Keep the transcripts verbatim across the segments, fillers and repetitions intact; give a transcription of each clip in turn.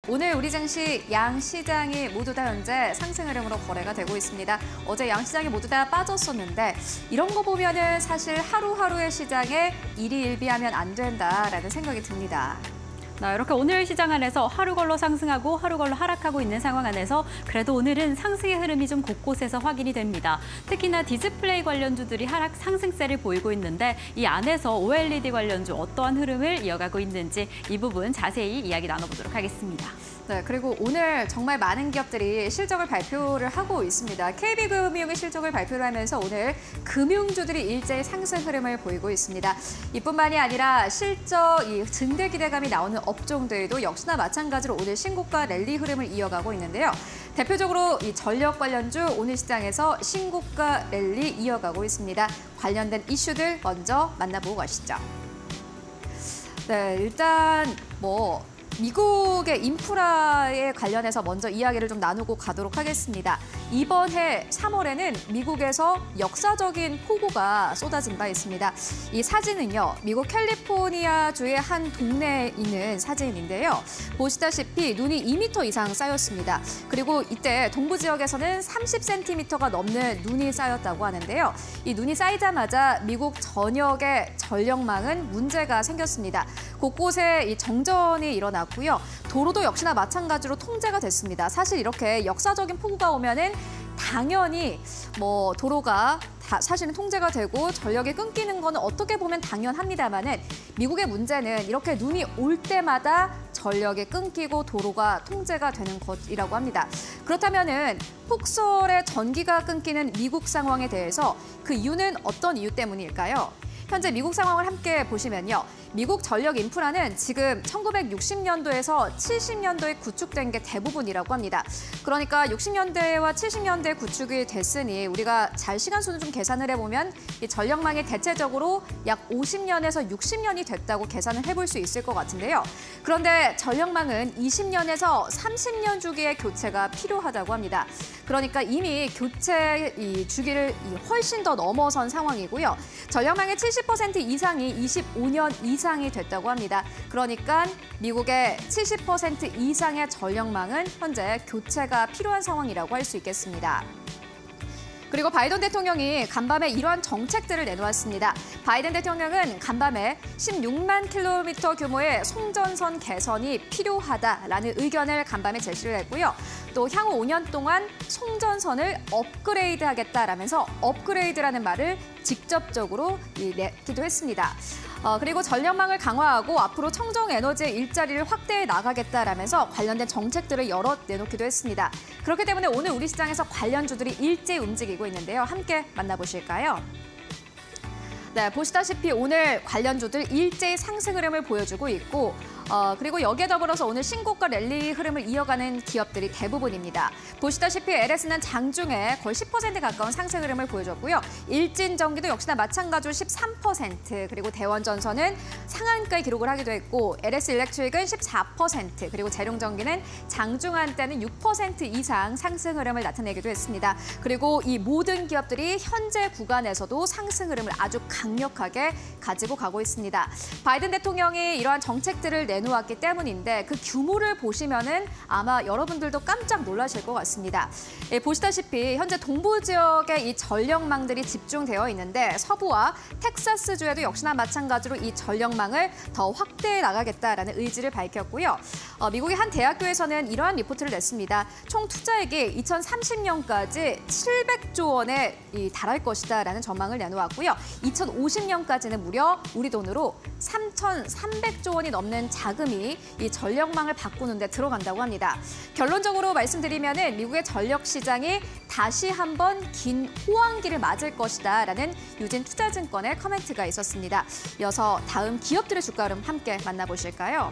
오늘 우리 증시 양 시장이 모두 다 현재 상승 흐름으로 거래가 되고 있습니다. 어제 양 시장이 모두 다 빠졌었는데 이런 거 보면은 사실 하루하루의 시장에 일희일비하면 안 된다라는 생각이 듭니다. 네, 이렇게 오늘 시장 안에서 하루 걸러 상승하고 하루 걸러 하락하고 있는 상황 안에서 그래도 오늘은 상승의 흐름이 좀 곳곳에서 확인이 됩니다. 특히나 디스플레이 관련주들이 하락 상승세를 보이고 있는데 이 안에서 오엘이디 관련주 어떠한 흐름을 이어가고 있는지 이 부분 자세히 이야기 나눠보도록 하겠습니다. 네, 그리고 오늘 정말 많은 기업들이 실적을 발표를 하고 있습니다. 케이비금융이 실적을 발표를 하면서 오늘 금융주들이 일제히 상승 흐름을 보이고 있습니다. 이뿐만이 아니라 실적 이 증대 기대감이 나오는 업종들도 역시나 마찬가지로 오늘 신고가 랠리 흐름을 이어가고 있는데요. 대표적으로 이 전력 관련주 오늘 시장에서 신고가 랠리 이어가고 있습니다. 관련된 이슈들 먼저 만나보고 가시죠. 네, 일단 뭐 미국의 인프라에 관련해서 먼저 이야기를 좀 나누고 가도록 하겠습니다. 이번 해 삼월에는 미국에서 역사적인 폭우가 쏟아진 바 있습니다. 이 사진은요, 미국 캘리포니아주의 한 동네에 있는 사진인데요. 보시다시피 눈이 이 미터 이상 쌓였습니다. 그리고 이때 동부 지역에서는 삼십 센티미터가 넘는 눈이 쌓였다고 하는데요. 이 눈이 쌓이자마자 미국 전역의 전력망은 문제가 생겼습니다. 곳곳에 이 정전이 일어났고요. 도로도 역시나 마찬가지로 통제가 됐습니다. 사실 이렇게 역사적인 폭우가 오면은 당연히 뭐 도로가 다 사실은 통제가 되고 전력이 끊기는 거는 어떻게 보면 당연합니다만은 미국의 문제는 이렇게 눈이 올 때마다 전력이 끊기고 도로가 통제가 되는 것이라고 합니다. 그렇다면은 폭설에 전기가 끊기는 미국 상황에 대해서 그 이유는 어떤 이유 때문일까요? 현재 미국 상황을 함께 보시면요. 미국 전력 인프라는 지금 천구백육십 년도에서 칠십 년도에 구축된 게 대부분이라고 합니다. 그러니까 육십 년대와 칠십 년대에 구축이 됐으니 우리가 잘 시간수는 좀 계산을 해보면 이 전력망이 대체적으로 약 오십 년에서 육십 년이 됐다고 계산을 해볼 수 있을 것 같은데요. 그런데 전력망은 이십 년에서 삼십 년 주기의 교체가 필요하다고 합니다. 그러니까 이미 교체 이 주기를 훨씬 더 넘어선 상황이고요. 전력망의 칠십 퍼센트 이상이 이십오 년 이상이 됐다고 합니다. 그러니까 미국의 칠십 퍼센트 이상의 전력망은 현재 교체가 필요한 상황이라고 할 수 있겠습니다. 그리고 바이든 대통령이 간밤에 이러한 정책들을 내놓았습니다. 바이든 대통령은 간밤에 십육만 킬로미터 규모의 송전선 개선이 필요하다라는 의견을 간밤에 제시를 했고요. 또 향후 오 년 동안 송전선을 업그레이드하겠다라면서 업그레이드라는 말을 직접적으로 내기도 했습니다. 어, 그리고 전력망을 강화하고 앞으로 청정 에너지의 일자리를 확대해 나가겠다라면서 관련된 정책들을 여러 내놓기도 했습니다. 그렇기 때문에 오늘 우리 시장에서 관련주들이 일제히 움직이고 있는데요. 함께 만나보실까요? 네, 보시다시피 오늘 관련주들 일제히 상승 흐름을 보여주고 있고 어, 그리고 여기에 더불어서 오늘 신고가 랠리 흐름을 이어가는 기업들이 대부분입니다. 보시다시피 엘에스는 장중에 거의 십 퍼센트 가까운 상승 흐름을 보여줬고요. 일진전기도 역시나 마찬가지로 십삼 퍼센트, 그리고 대원전선은 상한가의 기록을 하기도 했고 엘에스일렉트릭은 십사 퍼센트, 그리고 재룡전기는 장중 한때는 육 퍼센트 이상 상승 흐름을 나타내기도 했습니다. 그리고 이 모든 기업들이 현재 구간에서도 상승 흐름을 아주 강력하게 가지고 가고 있습니다. 바이든 대통령이 이러한 정책들을 내 내놓았기 때문인데 그 규모를 보시면은 아마 여러분들도 깜짝 놀라실 것 같습니다. 예, 보시다시피 현재 동부 지역에 이 전력망들이 집중되어 있는데 서부와 텍사스주에도 역시나 마찬가지로 이 전력망을 더 확대해 나가겠다라는 의지를 밝혔고요. 어, 미국의 한 대학교에서는 이러한 리포트를 냈습니다. 총 투자액이 이천삼십 년까지 칠백조 원에 이 달할 것이다라는 전망을 내놓았고요. 이천오십 년까지는 무려 우리 돈으로 삼천삼백조 원이 넘는 자금이 이 전력망을 바꾸는 데 들어간다고 합니다. 결론적으로 말씀드리면은 미국의 전력 시장이 다시 한번 긴 호황기를 맞을 것이다라는 유진투자증권의 커멘트가 있었습니다. 이어서 다음 기업들의 주가 흐름 함께 만나보실까요?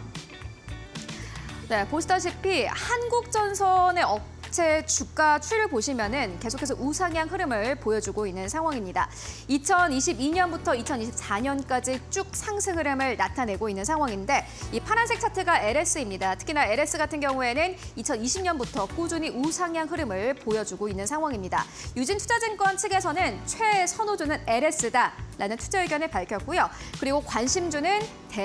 네, 보시다시피 한국전선의 업 업체 주가 추이를 보시면은 계속해서 우상향 흐름을 보여주고 있는 상황입니다. 이천이십이 년부터 이천이십사 년까지 쭉 상승 흐름을 나타내고 있는 상황인데 이 파란색 차트가 엘에스입니다. 특히나 엘에스 같은 경우에는 이천이십 년부터 꾸준히 우상향 흐름을 보여주고 있는 상황입니다. 유진투자증권 측에서는 최선호주는 엘에스다. 라는 투자 의견을 밝혔고요. 그리고 관심주는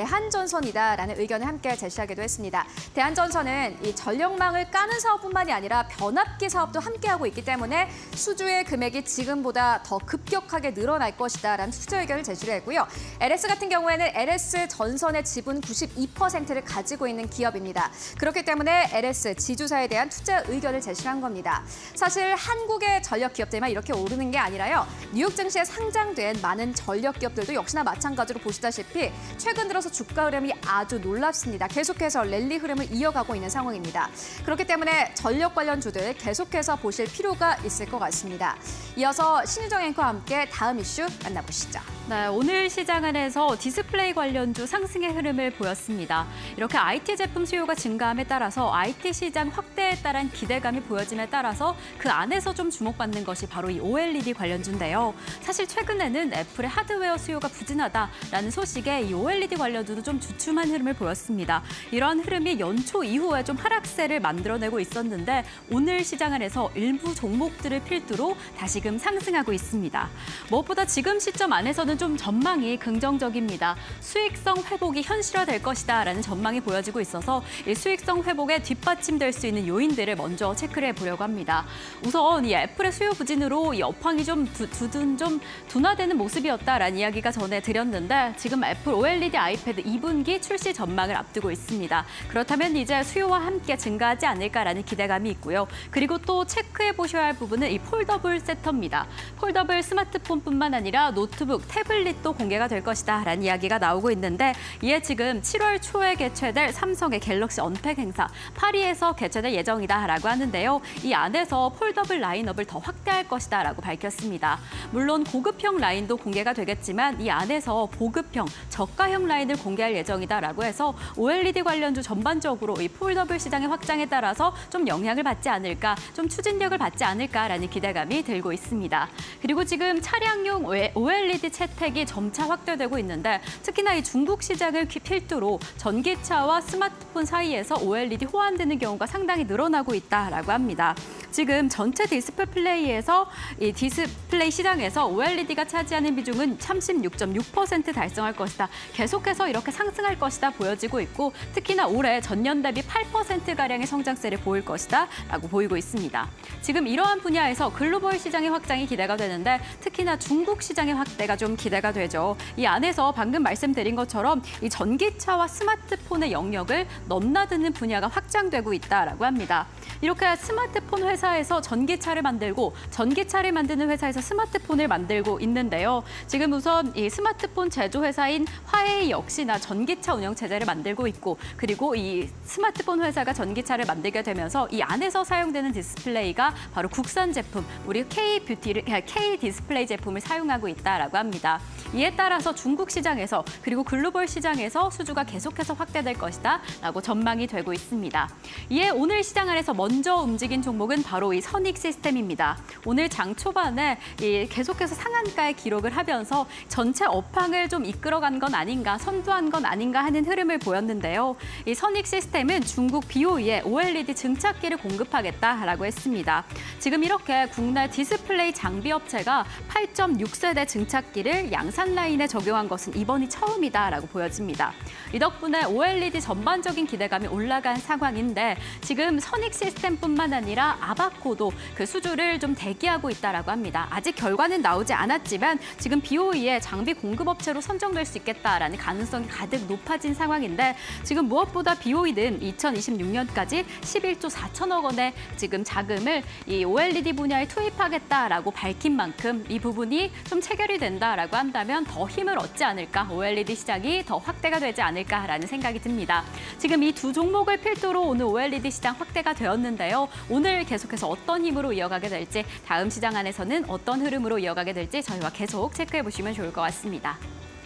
대한전선이다라는 의견을 함께 제시하기도 했습니다. 대한전선은 이 전력망을 까는 사업뿐만이 아니라 변압기 사업도 함께하고 있기 때문에 수주의 금액이 지금보다 더 급격하게 늘어날 것이다라는 투자 의견을 제시를 했고요. 엘에스 같은 경우에는 엘에스 전선의 지분 구십이 퍼센트를 가지고 있는 기업입니다. 그렇기 때문에 엘에스 지주사에 대한 투자 의견을 제시한 겁니다. 사실 한국의 전력 기업들만 이렇게 오르는 게 아니라요. 뉴욕 증시에 상장된 많은 전력 기업들도 역시나 마찬가지로 보시다시피 최근 들어서 주가 흐름이 아주 놀랍습니다. 계속해서 랠리 흐름을 이어가고 있는 상황입니다. 그렇기 때문에 전력 관련주들 계속해서 보실 필요가 있을 것 같습니다. 이어서 신유정 앵커와 함께 다음 이슈 만나보시죠. 네, 오늘 시장 안에서 디스플레이 관련주 상승의 흐름을 보였습니다. 이렇게 아이티 제품 수요가 증가함에 따라서 아이티 시장 확대에 따른 기대감이 보여짐에 따라서 그 안에서 좀 주목받는 것이 바로 이 오엘이디 관련주인데요. 사실 최근에는 애플의 하드웨어 수요가 부진하다라는 소식에 이 오엘이디 관련주도 좀 주춤한 흐름을 보였습니다. 이런 흐름이 연초 이후에 좀 하락세를 만들어내고 있었는데 오늘 시장 안에서 일부 종목들을 필두로 다시금 상승하고 있습니다. 무엇보다 지금 시점 안에서는 좀 전망이 긍정적입니다. 수익성 회복이 현실화될 것이다라는 전망이 보여지고 있어서 이 수익성 회복에 뒷받침될 수 있는 요인들을 먼저 체크를 해보려고 합니다. 우선 이 애플의 수요 부진으로 이 업황이 좀 두, 두둔 좀 둔화되는 모습이었다라는 이야기가 전해드렸는데 지금 애플 오엘이디 아이패드 이 분기 출시 전망을 앞두고 있습니다. 그렇다면 이제 수요와 함께 증가하지 않을까라는 기대감이 있고요. 그리고 또 체크해 보셔야 할 부분은 이 폴더블 세터입니다. 폴더블 스마트폰뿐만 아니라 노트북, 태블릿도 공개가 될 것이다라는 이야기가 나오고 있는데 이에 지금 칠월 초에 개최될 삼성의 갤럭시 언팩 행사 파리에서 개최될 예정이다라고 하는데요. 이 안에서 폴더블 라인업을 더 확대할 것이다라고 밝혔습니다. 물론 고급형 라인도 공개가 되겠지만 이 안에서 보급형, 저가형 라인을 공개할 예정이다라고 해서 오엘이디 관련주 전반적으로 이 폴더블 시장의 확장에 따라서 좀 영향을 받지 않을까, 좀 추진력을 받지 않을까라는 기대감이 들고 있습니다. 그리고 지금 차량용 오엘이디 채택이 점차 확대되고 있는데 특히나 이 중국 시장을 필두로 전기차와 스마트폰 사이에서 오엘이디 호환되는 경우가 상당히 늘어나고 있다라고 합니다. 지금 전체 디스플레이에서 이 디스플레이 시장에서 오엘이디가 차지하는 비중은 삼십육 점 육 퍼센트 달성할 것이다. 계속해서 이렇게 상승할 것이다 보여지고 있고 특히나 올해 전년 대비 팔 퍼센트가량의 성장세를 보일 것이다 라고 보이고 있습니다. 지금 이러한 분야에서 글로벌 시장의 확장이 기대가 되는데 특히나 중국 시장의 확대가 좀 기대가 되죠. 이 안에서 방금 말씀드린 것처럼 이 전기차와 스마트폰의 영역을 넘나드는 분야가 확장되고 있다라고 합니다. 이렇게 스마트폰 회사에서 전기차를 만들고 전기차를 만드는 회사에서 스마트폰을 만들고 있는데요. 지금 우선 이 스마트폰 제조 회사인 화웨이 역시나 전기차 운영 체제를 만들고 있고 그리고 이 스마트폰 회사가 전기차를 만들게 되면서 이 안에서 사용되는 디스플레이가 바로 국산 제품, 우리 K 뷰티를 K 디스플레이 제품을 사용하고 있다라고 합니다. 이에 따라서 중국 시장에서 그리고 글로벌 시장에서 수주가 계속해서 확대될 것이다라고 전망이 되고 있습니다. 이에 오늘 시장 안에서 먼저 움직인 종목은 바로 이 선익 시스템입니다. 오늘 장 초반에 이 계속해서 상한가의 기록을 하면서 전체 업황을 좀 이끌어간 건 아닌가, 선도한 건 아닌가 하는 흐름을 보였는데요. 이 선익 시스템은 중국 비오이에 오엘이디 증착기를 공급하겠다라고 했습니다. 지금 이렇게 국내 디스플레이 장비 업체가 팔 점 육 세대 증착기를 양산 라인에 적용한 것은 이번이 처음이다라고 보여집니다. 이 덕분에 오엘이디 전반적인 기대감이 올라간 상황인데 지금 선익 시스템뿐만 아니라 아바코도 그 수주를 좀 대기하고 있다라고 합니다. 아직 결과는 나오지 않았지만 지금 비오이의 장비 공급업체로 선정될 수 있겠다라는 가능성이 가득 높아진 상황인데 지금 무엇보다 비오이는 이천이십육 년까지 십일조 사천억 원의 지금 자금을 이 오엘이디 분야에 투입하겠다라고 밝힌 만큼 이 부분이 좀 체결이 된다라고 한다면 더 힘을 얻지 않을까, 오엘이디 시장이 더 확대가 되지 않을까라는 생각이 듭니다. 지금 이 두 종목을 필두로 오늘 오엘이디 시장 확대가 되었는데요. 오늘 계속해서 어떤 힘으로 이어가게 될지, 다음 시장 안에서는 어떤 흐름으로 이어가게 될지 저희와 계속 체크해 보시면 좋을 것 같습니다.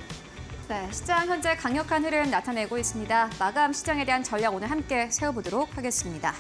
네, 시장 현재 강력한 흐름 나타내고 있습니다. 마감 시장에 대한 전략 오늘 함께 세워보도록 하겠습니다.